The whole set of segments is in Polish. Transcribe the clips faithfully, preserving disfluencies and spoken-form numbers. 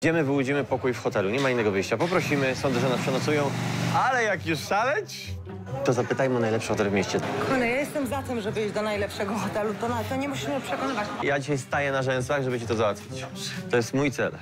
Idziemy, wyłudzimy pokój w hotelu. Nie ma innego wyjścia. Poprosimy, sądzę, że nas przenocują. Ale jak już szaleć, to zapytajmy o najlepszy hotel w mieście. Kochany, ja jestem za tym, żeby iść do najlepszego hotelu. To, na, to nie musimy przekonywać. Ja dzisiaj staję na rzęsach, żeby ci to załatwić. To jest mój cel.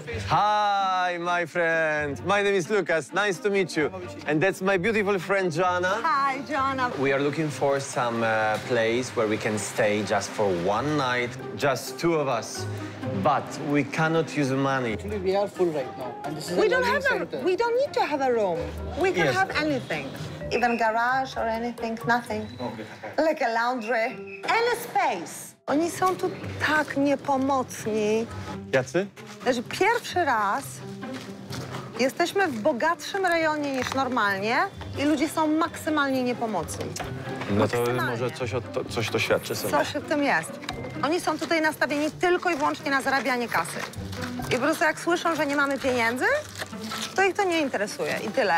Hi, my friend. My name is Lucas. Nice to meet you. And that's my beautiful friend, Joanna. Hi, Joanna. We are looking for some uh, place where we can stay just for one night, just two of us. But we cannot use money. Actually, we are full right now. And this is We a don't learning have a, center. we don't need to have a room. We can Yes. have anything. Even garage or anything, nothing. Like a laundry. Any space. Oni są tu tak niepomocni. Jacy? Że pierwszy raz jesteśmy w bogatszym rejonie niż normalnie i ludzie są maksymalnie niepomocni. No to Maksymalnie. może coś, o to, coś to świadczy sobie. Coś w tym jest. Oni są tutaj nastawieni tylko i wyłącznie na zarabianie kasy. I po prostu jak słyszą, że nie mamy pieniędzy, to ich to nie interesuje i tyle.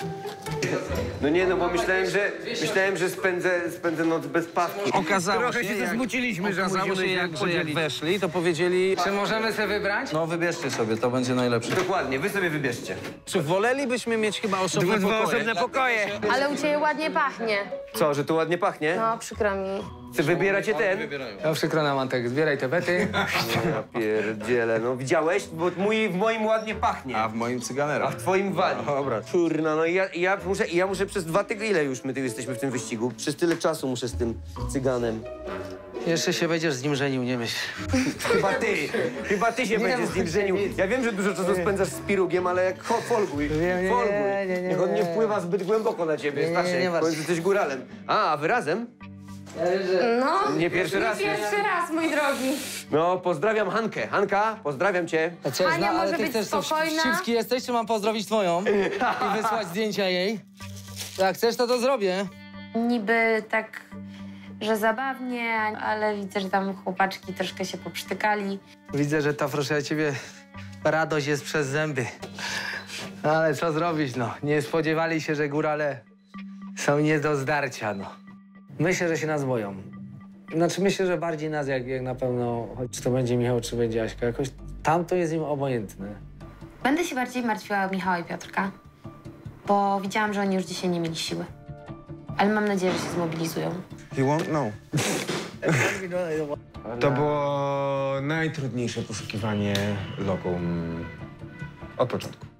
No nie, no bo myślałem, że myślałem, że spędzę, spędzę noc bez pawki. Okazało Trochę się, się jak, zasmuciliśmy, że okazało się, musimy jak, się że jak podzielić. weszli, to powiedzieli... Czy możemy sobie wybrać? No wybierzcie sobie, to będzie najlepsze. Dokładnie, wy sobie wybierzcie. Czy wolelibyśmy mieć chyba osobne Dwa, dwa pokoje? osobne pokoje. Ale u ciebie ładnie pachnie. Co, że tu ładnie pachnie? No, przykro mi. Ty wybieracie ten? No przykro nam, Antek, zbieraj te bety. Ja pierdzielę, no widziałeś? Bo mój, w moim ładnie pachnie. A w moim cyganera. A w twoim wali. Dobra. Kurna, no i ja, ja, muszę, ja muszę przez dwa tygodnie, ile już my tu jesteśmy w tym wyścigu? Przez tyle czasu muszę z tym cyganem. Jeszcze się będziesz z nim żenił, nie myśl. Chyba ty, chyba ty się będziesz z nim żenił. Ja wiem, że dużo czasu spędzasz z pirugiem, ale jak ho, folguj, nie, folguj. nie, nie, Niech on nie nie. wpływa zbyt głęboko na ciebie, Nie, nie, Staszek, nie w martw końcu jesteś góralem. A, a wy razem? No, Nie pierwszy raz nie jest. pierwszy raz, mój drogi. No, pozdrawiam Hankę. Hanka, pozdrawiam cię. A co, Hania zna- ale może ty być chcesz co, spokojna? wścibski jesteś, czy mam pozdrowić twoją i wysłać zdjęcia jej? Jak chcesz, to to zrobię. Niby tak, że zabawnie, ale widzę, że tam chłopaczki troszkę się poprztykali. Widzę, że ta, proszę ciebie, radość jest przez zęby. Ale co zrobić, no. Nie spodziewali się, że górale są nie do zdarcia, no. Myślę, że się nas boją. Znaczy, myślę, że bardziej nas, jak, jak na pewno, choć czy to będzie Michał, czy będzie Aśka, jakoś tam to jest im obojętne. Będę się bardziej martwiła o Michała i Piotrka, bo widziałam, że oni już dzisiaj nie mieli siły. Ale mam nadzieję, że się zmobilizują. He won't know. To było najtrudniejsze poszukiwanie lokum od początku.